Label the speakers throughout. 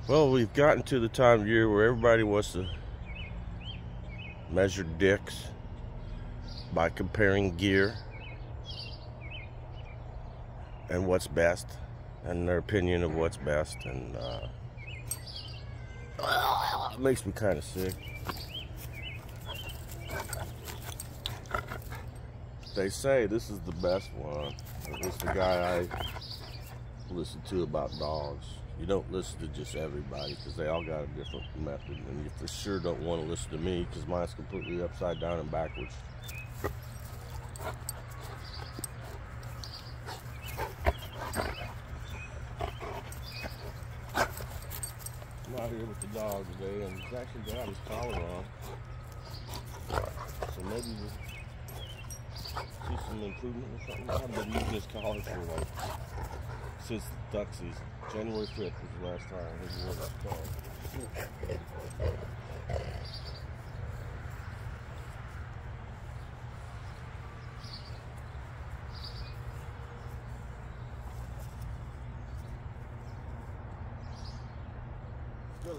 Speaker 1: Well, we've gotten to the time of year where everybody wants to measure dicks by comparing gear and what's best and their opinion of what's best, and it makes me kind of sick. They say this is the best one. It's the guy I listen to about dogs. You don't listen to just everybody because they all got a different method, and you for sure don't want to listen to me because mine's completely upside down and backwards. I'm out here with the dog today, and he's actually got his collar on, so maybe we'll see some improvement or something. I've been using this collar for since duck season. January 5th was the last time he wore that collar. Really?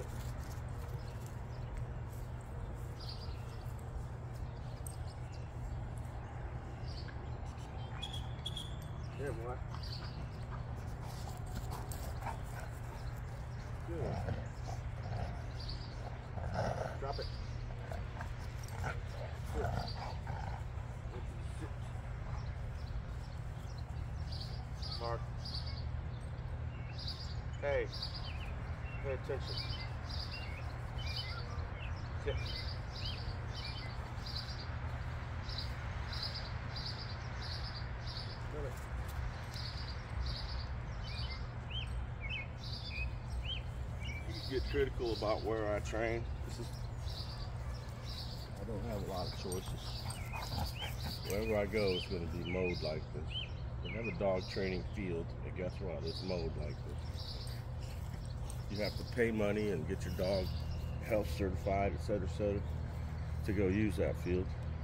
Speaker 1: Yeah, boy. Good. Drop it. Good. Mark. Hey. Pay attention. Sit. Really? Get critical about where I train. I don't have a lot of choices. Wherever I go, it's going to be mowed like this. We have a dog training field, and guess what? It's mowed like this. You have to pay money and get your dog health certified, etc., to go use that field.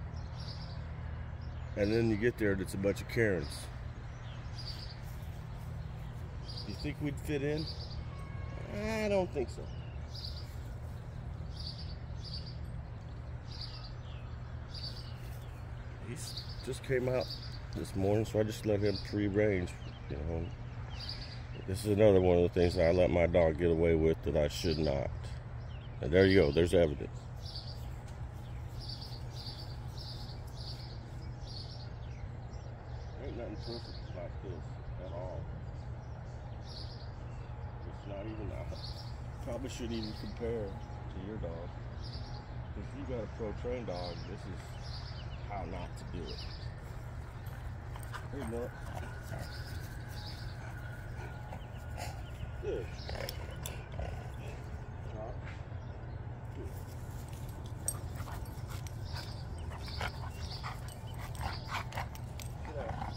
Speaker 1: And then you get there, and it's a bunch of Karens. Do you think we'd fit in? I don't think so. He just came out this morning, so I just let him free range. You know, this is another one of the things that I let my dog get away with that I should not. And there you go. There's evidence. Ain't nothing perfect about this at all. It's not even. I probably shouldn't even compare to your dog. If you got a pro-trained dog, this is how not to do it. Hey, look. Good. Drop. Good. Get out.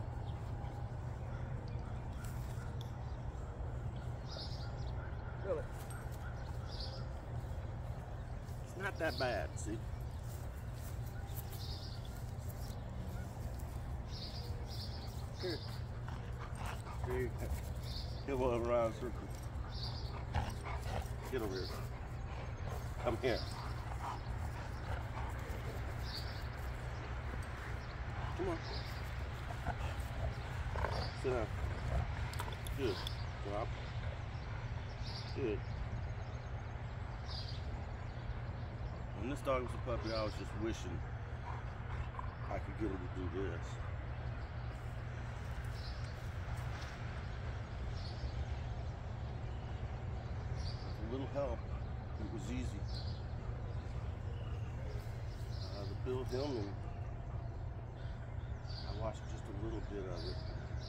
Speaker 1: Really? It's not that bad, see? Here. Here. Get one around circle. Get over here. Come here. Come on. Sit down. Good. Drop. Good. When this dog was a puppy, I was just wishing I could get him to do this. With a little help, it was easy. The Bill Hillman, I watched just a little bit of it.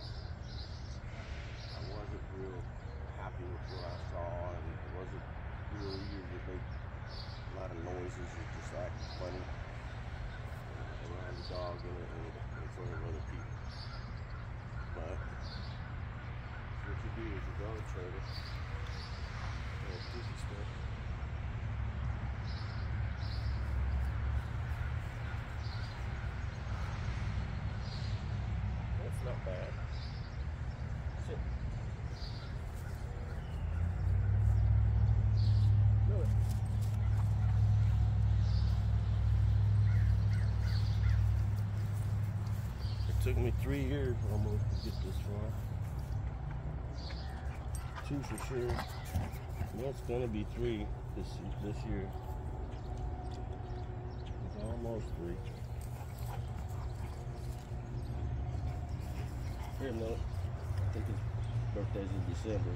Speaker 1: I wasn't real happy with what I saw, and it wasn't real eager to make a lot of noises and just act funny around the dog and in front of other people. But what you do as a dog trainer, goofy stuff. That's not bad. Took me 3 years almost to get this far. 2 for sure. Well, it's gonna be 3 this year. It's almost 3. Here, no. I think his birthday's in December.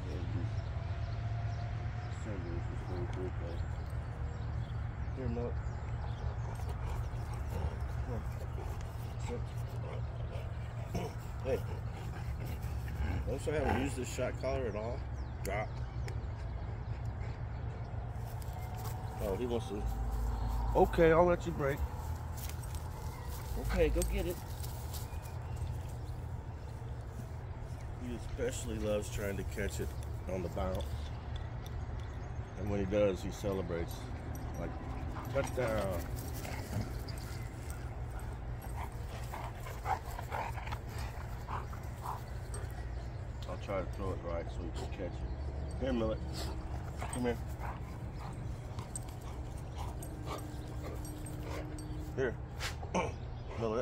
Speaker 1: December is his 23rd birthday. Here, no. Hey. Notice I haven't used this shot collar at all. Drop. Oh, he wants to. Okay, I'll let you break. Okay, go get it. He especially loves trying to catch it on the bounce. And when he does, he celebrates. Like, touchdown. I'll try to throw it right so he can catch it. Here, Millet. Come here. Here. Millet.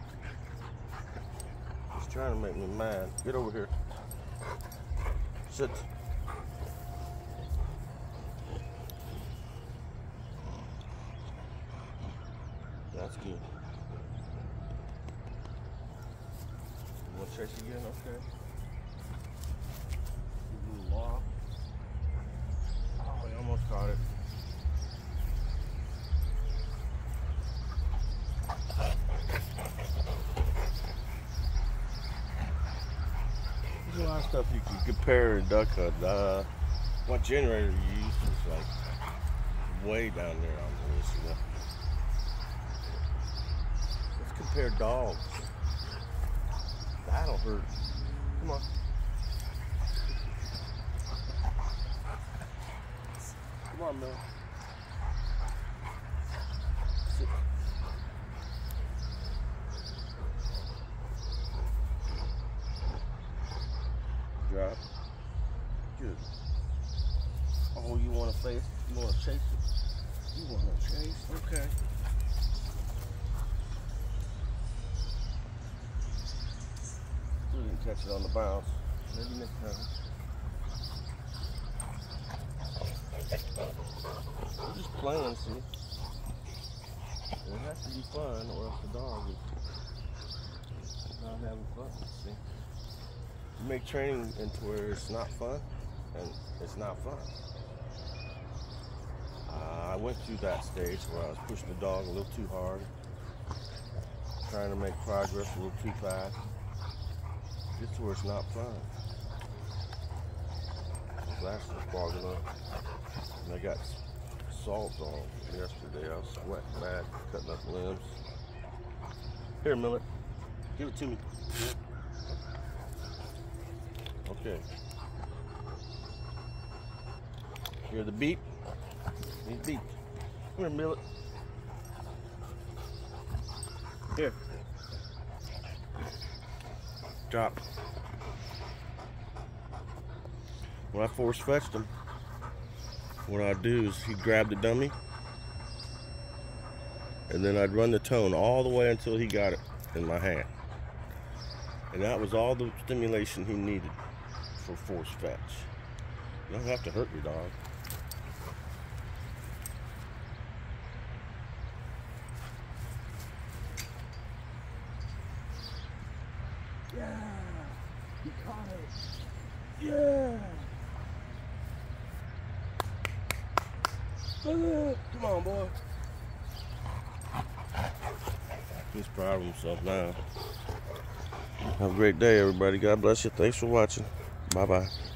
Speaker 1: He's trying to make me mad. Get over here. Sit. That's good. You want to chase again? Okay. Oh, he almost caught it. There's a lot of stuff you can compare in duck hunt. What generator you use is like way down there on the list, you know. Let's compare dogs. That'll hurt. Come on. Come on, man. Sit. Drop. Good. Oh, you want to face? You want to chase it? You want to chase? Okay. We didn't catch it on the bounce. Maybe next time. We're just playing, see? It has to be fun or else the dog is not having fun, see? You make training into where it's not fun, and it's not fun. I went through that stage where I was pushing the dog a little too hard, trying to make progress a little too fast. Gets to where it's not fun. The glass was fogging up, and I got salt on yesterday. I was sweating bad, cutting up limbs. Here, Millet, give it to me. Okay. Hear the beep? He's beep. Come here, Millet. Here. Drop. When I force fetched him, what I'd do is he'd grab the dummy, and then I'd run the tone all the way until he got it in my hand. And that was all the stimulation he needed for force fetch. You don't have to hurt your dog. Yeah, he caught it. Yeah. Come on, boy. He's proud of himself now. Have a great day, everybody. God bless you. Thanks for watching. Bye-bye.